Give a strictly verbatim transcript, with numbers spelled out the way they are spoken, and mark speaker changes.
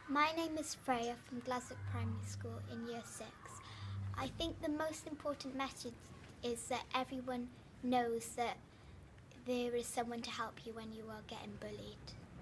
Speaker 1: My name is Freya from Glasllwch Primary School in Year six. I think the most important message is that everyone knows that there is someone to help you when you are getting bullied.